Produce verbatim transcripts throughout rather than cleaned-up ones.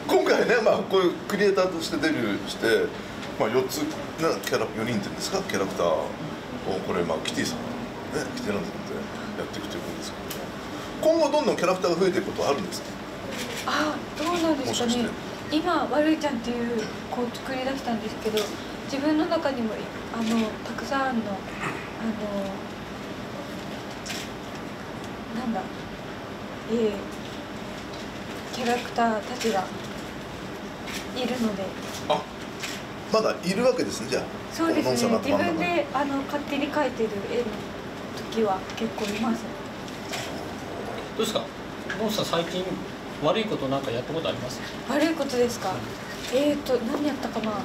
今回ね、まあ、こういうクリエイターとしてデビューして、まあ、よっつ、ね、キャラよにんっていうんですか、キャラクターをこれ、まあ、キティさん、ね、キティランドでやっていくということですけど、今後どんどんキャラクターが増えていくことはあるんですか？ ああ、どうなんですかね。今わるいちゃんっていう子を作り出したんですけど、自分の中にもあのたくさんのあのなんだ、えー、キャラクターたちがいるので。 あ、まだいるわけですね、じゃあ。 そうですね。自分であの勝手に描いてる絵の時は結構います。 どうですか、ノンさん、最近悪いことなんかやったことあります？ 悪いことですか？えーと何やったかな。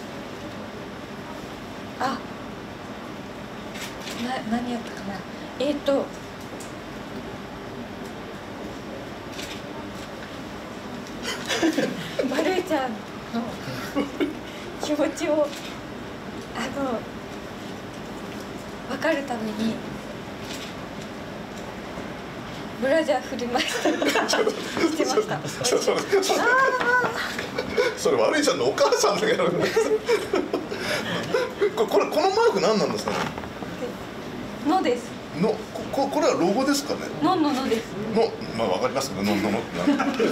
あ、な何やったかな。えーとまるいちゃんの気持ちをあの分かるためにブラジャー振りましたしてました。 それ悪いちゃんのお母さんがやるんですこれ、このマーク何なんですかね？ のです。 の、こ、これはロゴですかね？ のんののです。 の、まあわかりますけど、のんののってなんこ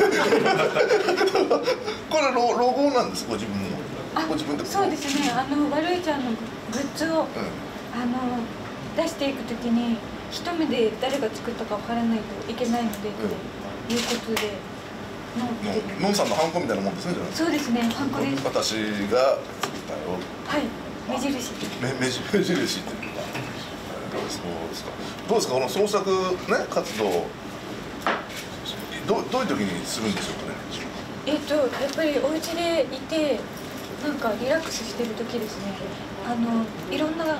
れロ、ロゴなんです、ご自分の。ご自分で。 そうですね。あの悪いちゃんのグッズを、うん、あの出していくときに一目で誰が作ったかわからないといけないので、うん、ということで。 のんさんのハンコみたいなもんですね、じゃあ。 そうですね、ハンコです。 私が作ったよ。 はい、目印。 目、目印っていうか。そうですか。どうですか、この創作ね、活動。どう、どういう時にするんでしょうかね。 えっと、やっぱりお家でいて、なんかリラックスしてる時ですね。あの、いろんな。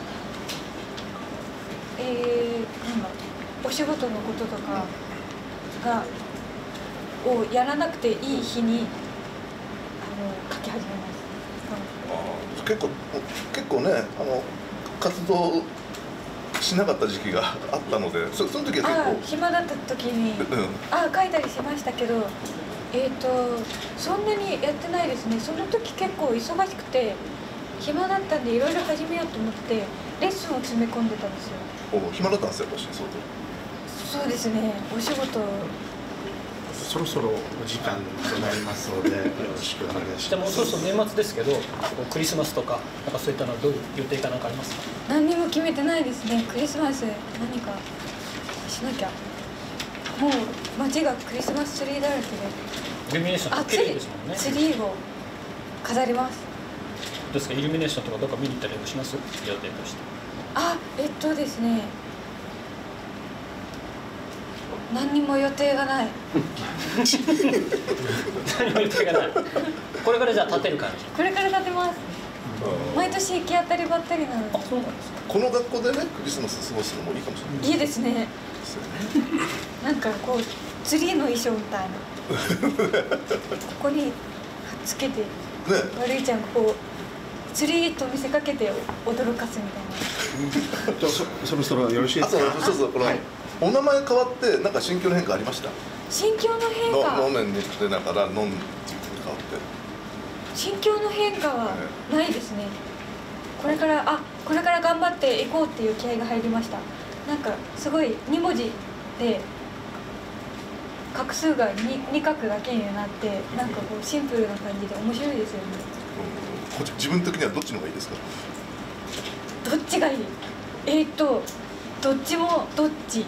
えー、なんだ、お仕事のこととか。が。をやらなくていい日にあの書き始めます。 あ、結構結構ね、あの活動しなかった時期があったので、そ, その時は結構暇だった時に、うん、あ書いたりしましたけど、えっとそんなにやってないですね。その時結構忙しくて暇だったんでいろいろ始めようと思ってレッスンを詰め込んでたんですよ。 お、暇だったんですよ、私。そうそうですね。お仕事そろそろお時間となりますので、よろしくお願いします。 じゃあもうそろそろ年末ですけど、クリスマスとか、なんかそういったのはどういう予定かなんかありますか？ 何にも決めてないですね。クリスマス何かしなきゃ。もう街がクリスマスツリーだらけで。 イルミネーション綺麗ですもんね。 ツリーを飾ります。 どうですか、イルミネーションとかどっか見に行ったりします？予定として。 あ、えっとですね。何にも予定がない。 何も予定がない。これからじゃあ立てる感じ。 これから立てます。毎年行き当たりばったりなので。 あ、そうなんですか。 この学校でね、クリスマス過ごすのもいいかもしれない。 いいですね。なんかこうツリーの衣装みたいな。ここにつけて、ね、悪いちゃんがこうツリーと見せかけて驚かすみたいな。 じゃあ そ, そろそろよろしいですか？ あ、そうそうそう、この。はい、お名前変わってなんか心境の変化ありました？ 心境の変化。 のんねんでだからのんっていうふうに変わって。 心境の変化はないですね。これからあこれから頑張っていこうっていう気合が入りました。なんかすごいに文字で画数が 2, 2画だけになってなんかこうシンプルな感じで面白いですよね。 うん、自分的にはどっちの方がいいですか？ どっちがいい？えー、っとどっちもどっち。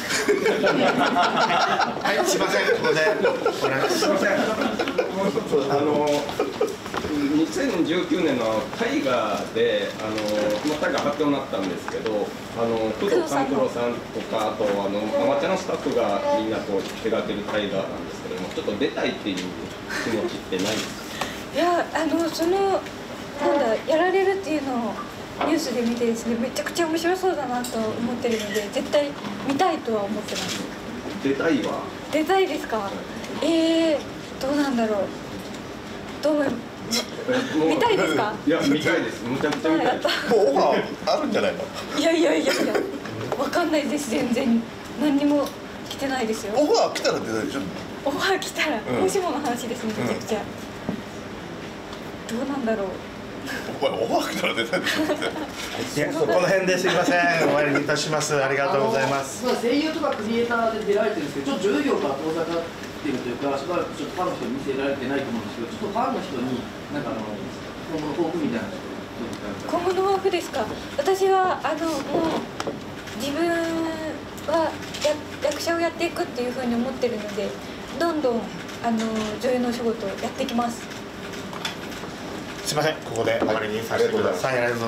はい、すいません、ここでお願いします。 あのにせんじゅうきゅうねんの大河であの大河発表になったんですけど、あの工藤官九郎さんとかあとあのアマチュアのスタッフがみんなこう手掛ける大河なんですけども、ちょっと出たいっていう気持ちってないですか？ いや、あのそのなんだやられるっていうのをニュースで見てですね、めちゃくちゃ面白そうだなと思ってるので絶対見たいとは思ってます。 出たいわ。 出たいですか？えー、どうなんだろう。どう思い見たいですか？ いや、見たいです。むちゃくちゃ見たいです。 もうオファーあるんじゃないの？ いやいやいやいや、わかんないです。全然何にも来てないですよ。 オファー来たら出たいでしょ？ オファー来たら、 うんもしもの話ですね、めちゃくちゃ、どうなんだろう。 お前オファー来たら出たいでしょっていやこの辺ですいません、終わりにいたします。ありがとうございます。 あの声優とかクリエイターで出られてるんですけど、ちょっと女優業から遠ざかってるというか、しばらくちょっとファンの人に見せられてないと思うんですけど、ちょっとファンの人になんかあの今後の抱負みたいなのをどうですか。 今後の抱負ですか。私はあのもう自分はや役者をやっていくっていうふうに思ってるので、どんどんあの女優のお仕事をやってきます。 すいません、ここで終わりにさせてください。ありがとうございます。